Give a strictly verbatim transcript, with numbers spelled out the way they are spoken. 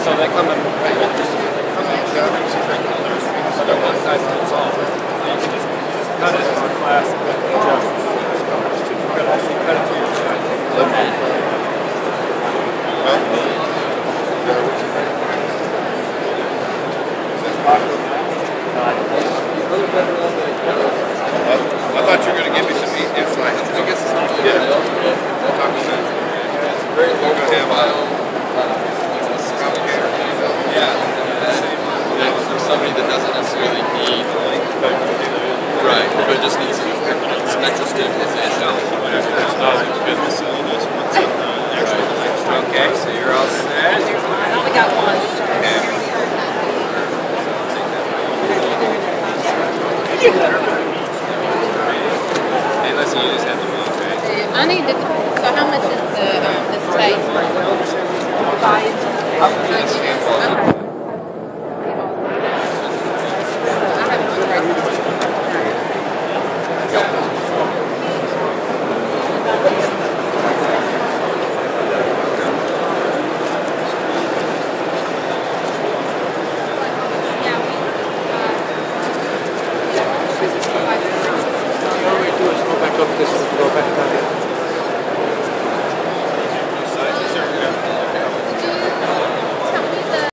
So they come in. They come in. So they're one size fits all. So you can just cut it in class and adjust. You could actually cut it to your size. I thought you were going to give me some insight. I guess it's not good. It's very low profile. Yeah. For somebody that doesn't necessarily need, right, but just needs spectral stabilization. Okay, so you're all set. I only got one. Hey, listen, you just have the move, right? I need to. So how much is the um, this tape? Five. Okay.